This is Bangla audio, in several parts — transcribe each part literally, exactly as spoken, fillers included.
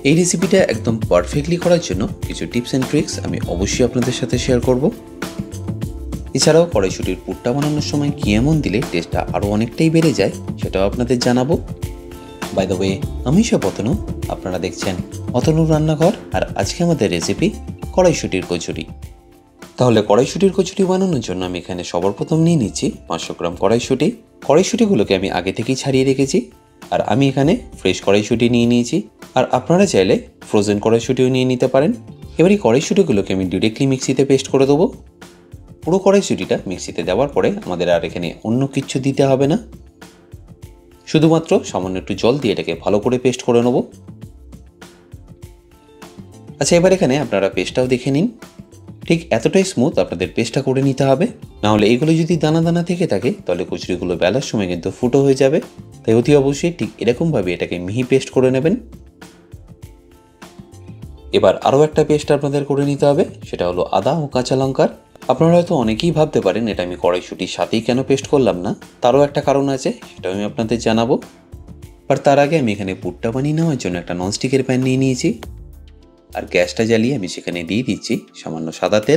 এই রেসিপিটা একদম পারফেক্টলি করার জন্য কিছু টিপস অ্যান্ড ট্রিক্স আমি অবশ্যই আপনাদের সাথে শেয়ার করব। এছাড়াও কড়াইশুঁটির পুরটা বানানোর সময় কী এমন দিলে টেস্টটা আরও অনেকটাই বেড়ে যায় সেটাও আপনাদের জানাবো। বাই দ্য ওয়ে, আমি সব অতনু, আপনারা দেখছেন অতনুর রান্নাঘর, আর আজকে আমাদের রেসিপি কড়াইশুঁটির কচুরি। তাহলে কড়াইশুঁটির কচুরি বানানোর জন্য আমি এখানে সবার প্রথম নিয়ে নিচ্ছি পাঁচশো গ্রাম কড়াইশুঁটি। কড়াইশুঁটিগুলোকে আমি আগে থেকেই ছাড়িয়ে রেখেছি, আর আমি এখানে ফ্রেশ কড়াইশুঁটি নিয়ে নিয়েছি, আর আপনারা চাইলে ফ্রোজেন কড়াইশুঁটিও নিয়ে নিতে পারেন। এবার এই কড়াইশুঁটিগুলোকে আমি ডিরেক্টলি মিক্সিতে পেস্ট করে দেবো। পুরো কড়াইশুঁটিটা মিক্সিতে দেওয়ার পরে আমাদের আর এখানে অন্য কিছু দিতে হবে না, শুধুমাত্র সামান্য একটু জল দিয়ে এটাকে ভালো করে পেস্ট করে নেব। আচ্ছা, এবার এখানে আপনারা পেস্টটাও দেখে নিন। ঠিক এতটাই স্মুথ আপনাদের পেস্টটা করে নিতে হবে, নাহলে এগুলো যদি দানা দানা থেকে থাকে তাহলে কচুরিগুলো বেলার সময় কিন্তু ফুটো হয়ে যাবে। তাই অতি অবশ্যই ঠিক এরকমভাবে এটাকে মিহি পেস্ট করে নেবেন। এবার আরও একটা পেস্ট আপনাদের করে নিতে হবে, সেটা হলো আদা ও কাঁচা লঙ্কার। আপনারা হয়তো অনেকেই ভাবতে পারেন এটা আমি কড়াইশুঁটির সাথেই কেন পেস্ট করলাম না, তারও একটা কারণ আছে, সেটাও আমি আপনাদের জানাবো। আর তার আগে আমি এখানে পুরটা বানিয়ে নেওয়ার জন্য একটা ননস্টিকের প্যান নিয়ে নিয়েছি, আর গ্যাসটা জ্বালিয়ে আমি সেখানে দিয়ে দিচ্ছি সামান্য সাদা তেল।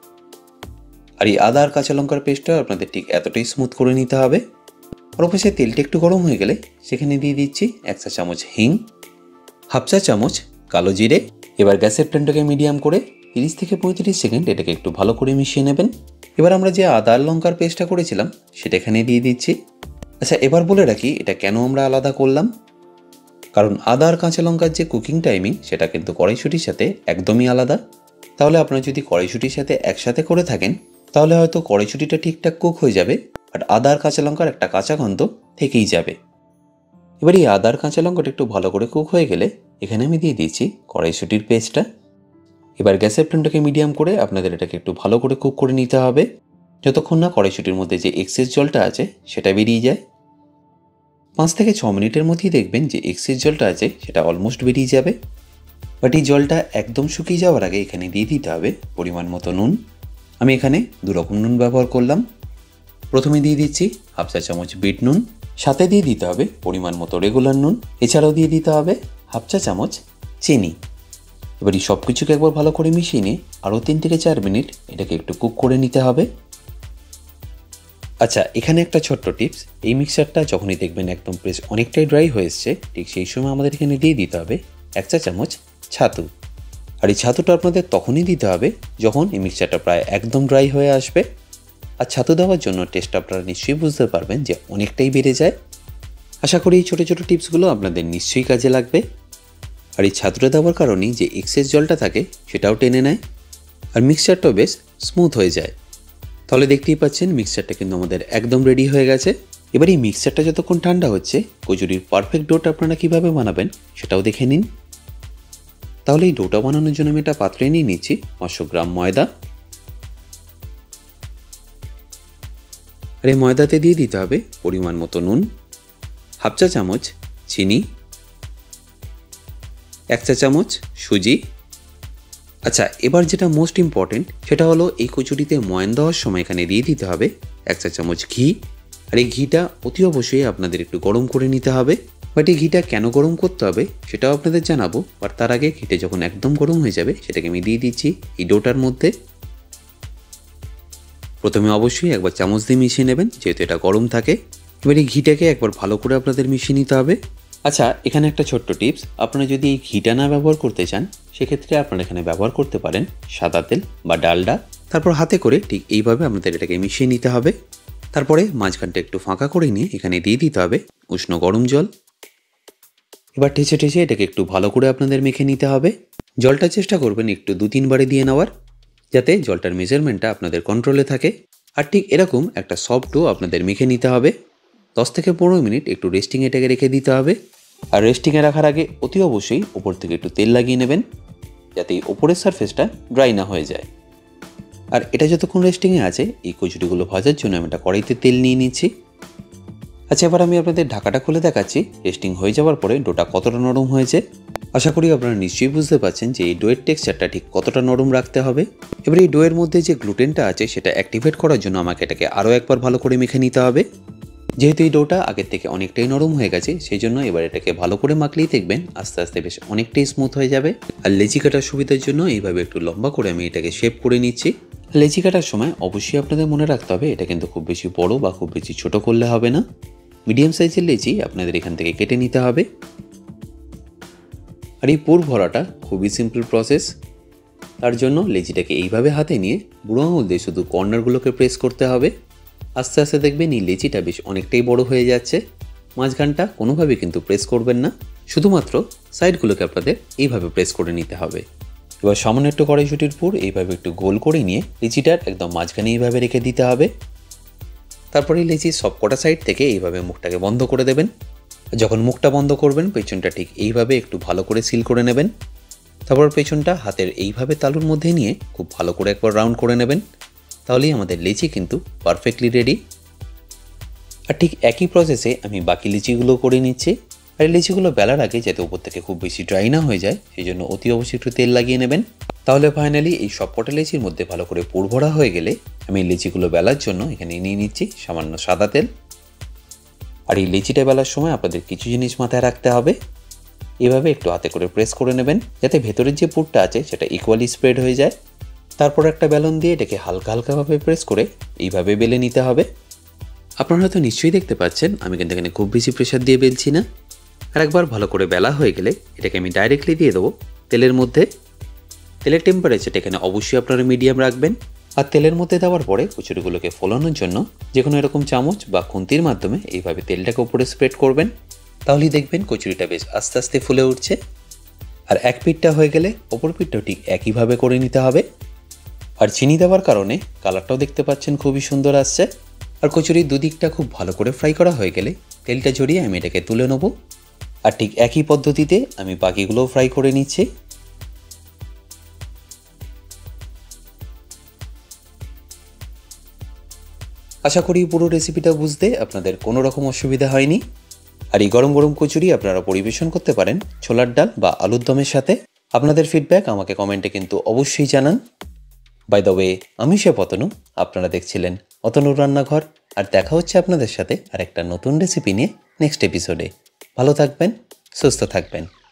আর এই আদা আর কাঁচা লঙ্কার পেস্টটা আপনাদের ঠিক এতটাই স্মুথ করে নিতে হবে। আর অবশ্যই তেলটা একটু গরম হয়ে গেলে সেখানে দিয়ে দিচ্ছি এক চা চামচ হিং, হাফ চা চামচ কালো জিরে। এবার গ্যাসের ফ্লেমটাকে মিডিয়াম করে তিরিশ থেকে পঁয়ত্রিশ সেকেন্ড এটাকে একটু ভালো করে মিশিয়ে নেবেন। এবার আমরা যে আদা আর লঙ্কার পেস্টটা করেছিলাম সেটা এখানে দিয়ে দিচ্ছি। আচ্ছা, এবার বলে রাখি এটা কেন আমরা আলাদা করলাম, কারণ আদা আর কাঁচা লঙ্কার যে কুকিং টাইমিং সেটা কিন্তু কড়াইশুঁটির সাথে একদমই আলাদা। তাহলে আপনারা যদি কড়াইশুঁটির সাথে একসাথে করে থাকেন তাহলে হয়তো কড়াইশুঁটিটা ঠিকঠাক কুক হয়ে যাবে, বাট আদা আর কাঁচা লঙ্কার একটা কাঁচা গন্ধ থেকেই যাবে। এবার এই আদা আর কাঁচা লঙ্কাটা একটু ভালো করে কুক হয়ে গেলে এখানে আমি দিয়ে দিচ্ছি কড়াইশুঁটির পেস্টটা। এবার গ্যাসের ফ্লেমটাকে মিডিয়াম করে আপনাদের এটাকে একটু ভালো করে কুক করে নিতে হবে, যতক্ষণ না কড়াইশুঁটির মধ্যে যে এক্সেস জলটা আছে সেটা বেরিয়ে যায়। পাঁচ থেকে ছ মিনিটের মধ্যেই দেখবেন যে এক্সেস জলটা আছে সেটা অলমোস্ট বেরিয়ে যাবে। বাট এই জলটা একদম শুকিয়ে যাওয়ার আগে এখানে দিয়ে দিতে হবে পরিমাণ মতো নুন। আমি এখানে দু রকম নুন ব্যবহার করলাম। প্রথমে দিয়ে দিচ্ছি হাফ চা চামচ বিট নুন, সাথে দিয়ে দিতে হবে পরিমাণ মতো রেগুলার নুন, এছাড়াও দিয়ে দিতে হবে হাফ চা চামচ চিনি। এবার এই সব কিছুকে একবার ভালো করে মিশিয়ে নিয়ে আরও তিন থেকে চার মিনিট এটাকে একটু কুক করে নিতে হবে। আচ্ছা, এখানে একটা ছোট্ট টিপস, এই মিক্সারটা যখনই দেখবেন একদম প্রেস অনেকটাই ড্রাই হয়ে এসছে, ঠিক সেই সময় আমাদের এখানে দিয়ে দিতে হবে এক চা চামচ ছাতু। আর এই ছাতুটা আপনাদের তখনই দিতে হবে যখন এই মিক্সারটা প্রায় একদম ড্রাই হয়ে আসবে। আর ছাতু দেওয়ার জন্য টেস্ট আপনারা নিশ্চয়ই বুঝতে পারবেন যে অনেকটাই বেড়ে যায়। আশা করি এই ছোটো ছোটো টিপসগুলো আপনাদের নিশ্চয়ই কাজে লাগবে। আর এই ছাতুটা দেওয়ার কারণেই যে এক্সেস জলটা থাকে সেটাও টেনে নেয়, আর মিক্সচারটাও বেশ স্মুথ হয়ে যায়। তাহলে দেখতেই পাচ্ছেন মিক্সচারটা কিন্তু আমাদের একদম রেডি হয়ে গেছে। এবার এই মিক্সচারটা যতক্ষণ ঠান্ডা হচ্ছে কচুরির পারফেক্ট ডোটা আপনারা কীভাবে বানাবেন সেটাও দেখে নিন। তাহলে এই ডোটা বানানোর জন্য আমি একটা পাত্রে নিয়ে নিচ্ছি পাঁচশো গ্রাম ময়দা। আর এই ময়দাতে দিয়ে দিতে হবে পরিমাণ মতো নুন, হাফ চা চামচ চিনি, এক চা চামচ সুজি। আচ্ছা, এবার যেটা মোস্ট ইম্পর্টেন্ট সেটা হলো এই কচুরিতে ময়ান দেওয়ার সময় এখানে দিয়ে দিতে হবে এক চা চামচ ঘি। আর এই ঘিটা অতি অবশ্যই আপনাদের একটু গরম করে নিতে হবে। বাট এই ঘিটা কেন গরম করতে হবে সেটাও আপনাদের জানাবো, বাট তার আগে ঘিটা যখন একদম গরম হয়ে যাবে সেটাকে আমি দিয়ে দিচ্ছি এই ডোটার মধ্যে। প্রথমে অবশ্যই একবার চামচ দিয়ে মিশিয়ে নেবেন যেহেতু এটা গরম থাকে। এবার এই ঘিটাকে একবার ভালো করে আপনাদের মিশিয়ে নিতে হবে। আচ্ছা, এখানে একটা ছোট্ট টিপস, আপনারা যদি এই ঘিটা না ব্যবহার করতে চান সেক্ষেত্রে আপনারা এখানে ব্যবহার করতে পারেন সাদা তেল বা ডালডা। তারপর হাতে করে ঠিক এইভাবে আপনাদের এটাকে মিশিয়ে নিতে হবে। তারপরে মাঝখানটা একটু ফাঁকা করে নিয়ে এখানে দিয়ে দিতে হবে উষ্ণ গরম জল। এবার ঠেসে ঠেসে এটাকে একটু ভালো করে আপনাদের মেখে নিতে হবে। জলটা চেষ্টা করবেন একটু দু তিনবারে দিয়ে নেওয়ার, যাতে জলটার মেজারমেন্টটা আপনাদের কন্ট্রোলে থাকে। আর ঠিক এরকম একটা সফট ডো আপনাদের মেখে নিতে হবে। দশ থেকে পনেরো মিনিট একটু রেস্টিংয়ে এটাকে রেখে দিতে হবে। আর রেস্টিংয়ে রাখার আগে অতি অবশ্যই ওপর থেকে একটু তেল লাগিয়ে নেবেন যাতে এই ওপরের সারফেসটা ড্রাই না হয়ে যায়। আর এটা যতক্ষণ রেস্টিংয়ে আছে এই কচুরিগুলো ভাজার জন্য আমি একটা কড়াইতে তেল নিয়ে নিচ্ছি। আচ্ছা, এবার আমি আপনাদের ঢাকাটা খুলে দেখাচ্ছি রেস্টিং হয়ে যাওয়ার পরে ডোটা কতটা নরম হয়েছে। আশা করি আপনারা নিশ্চয়ই বুঝতে পারছেন যে এই ডোয়ের টেক্সচারটা ঠিক কতটা নরম রাখতে হবে। এবার এই ডোয়ের মধ্যে যে গ্লুটেনটা আছে সেটা অ্যাক্টিভেট করার জন্য আমাকে এটাকে আরও একবার ভালো করে মেখে নিতে হবে। যেহেতু এই ডোটা আগের থেকে অনেকটাই নরম হয়ে গেছে, সেই জন্য এবার এটাকে ভালো করে মাখলেই দেখবেন আস্তে আস্তে বেশ অনেকটাই স্মুথ হয়ে যাবে। আর লেচি কাটার সুবিধার জন্য এইভাবে একটু লম্বা করে আমি এটাকে শেপ করে নিচ্ছি। লেচি কাটার সময় অবশ্যই আপনাদের মনে রাখতে হবে এটা কিন্তু খুব বেশি বড় বা খুব বেশি ছোট করলে হবে না। মিডিয়াম সাইজের লেচি আপনাদের এখান থেকে কেটে নিতে হবে। আর এই পুর ভরাটা খুবই সিম্পল প্রসেস। তার জন্য লেচিটাকে এইভাবে হাতে নিয়ে বুড়ো আঙুল দিয়ে শুধু কর্নারগুলোকে প্রেস করতে হবে। আস্তে আস্তে দেখবেন এই লেচিটা বেশ অনেকটাই বড় হয়ে যাচ্ছে। মাঝখানটা কোনোভাবে কিন্তু প্রেস করবেন না, শুধুমাত্র সাইডগুলোকে আপনাদের এইভাবে প্রেস করে নিতে হবে। এবার সামান্য একটু কড়াইশুঁটির পুর এইভাবে একটু গোল করে নিয়ে লেচিটার একদম মাঝখানে এইভাবে রেখে দিতে হবে। তারপরে লেচির সবকটা সাইড থেকে এইভাবে মুখটাকে বন্ধ করে দেবেন। যখন মুখটা বন্ধ করবেন পেছনটা ঠিক এইভাবে একটু ভালো করে সিল করে নেবেন। তারপর পেছনটা হাতের এইভাবে তালুর মধ্যে নিয়ে খুব ভালো করে একবার রাউন্ড করে নেবেন। তাহলেই আমাদের লেচি কিন্তু পারফেক্টলি রেডি। আর ঠিক একই প্রসেসে আমি বাকি লিচিগুলো করে নিচ্ছি। আর লিচিগুলো বেলার আগে যাতে উপর থেকে খুব বেশি ড্রাই না হয়ে যায়, সেই জন্য অতি অবশ্যই একটু তেল লাগিয়ে নেবেন। তাহলে ফাইনালি এই সবকটা লিচির মধ্যে ভালো করে পুর ভরা হয়ে গেলে আমি লিচিগুলো বেলার জন্য এখানে নিয়ে নিচ্ছি সামান্য সাদা তেল। আর এই লিচিটা বেলার সময় আপনাদের কিছু জিনিস মাথায় রাখতে হবে। এভাবে একটু হাতে করে প্রেস করে নেবেন যাতে ভেতরের যে পুরটা আছে সেটা ইকুয়ালি স্প্রেড হয়ে যায়। তারপর একটা বেলন দিয়ে এটাকে হালকা হালকাভাবে প্রেস করে এইভাবে বেলে নিতে হবে। আপনারা হয়তো নিশ্চয়ই দেখতে পাচ্ছেন আমি কিন্তু এখানে খুব বেশি প্রেশার দিয়ে বেলছি না। আর একবার ভালো করে বেলা হয়ে গেলে এটাকে আমি ডাইরেক্টলি দিয়ে দেবো তেলের মধ্যে। তেলের টেম্পারেচারটা এখানে অবশ্যই আপনারা মিডিয়াম রাখবেন। আর তেলের মধ্যে দেওয়ার পরে কচুরিগুলোকে ফোলানোর জন্য যে কোনো এরকম চামচ বা খুন্তির মাধ্যমে এইভাবে তেলটাকে উপরে স্প্রেড করবেন। তাহলেই দেখবেন কচুরিটা বেশ আস্তে আস্তে ফুলে উঠছে। আর এক পিঠটা হয়ে গেলে অপর পিঠটাও ঠিক একইভাবে করে নিতে হবে। আর চিনি দেওয়ার কারণে কালারটাও দেখতে পাচ্ছেন খুবই সুন্দর আসছে। আর কচুরির দুদিকটা খুব ভালো করে ফ্রাই করা হয়ে গেলে তেলটা ঝরিয়ে আমি এটাকে তুলে নেব। আর ঠিক একই পদ্ধতিতে আমি বাকিগুলোও ফ্রাই করে নিচ্ছি। আশা করি পুরো রেসিপিটা বুঝতে আপনাদের কোনো রকম অসুবিধা হয়নি। আর এই গরম গরম কচুরি আপনারা পরিবেশন করতে পারেন ছোলার ডাল বা আলুর দমের সাথে। আপনাদের ফিডব্যাক আমাকে কমেন্টে কিন্তু অবশ্যই জানান। বাই দ্য ওয়ে, আমি শেফ অতনু, আপনারা দেখছিলেন অতনুর রান্নাঘর। আর দেখা হচ্ছে আপনাদের সাথে আর একটা নতুন রেসিপি নিয়ে নেক্সট এপিসোডে। ভালো থাকবেন, সুস্থ থাকবেন।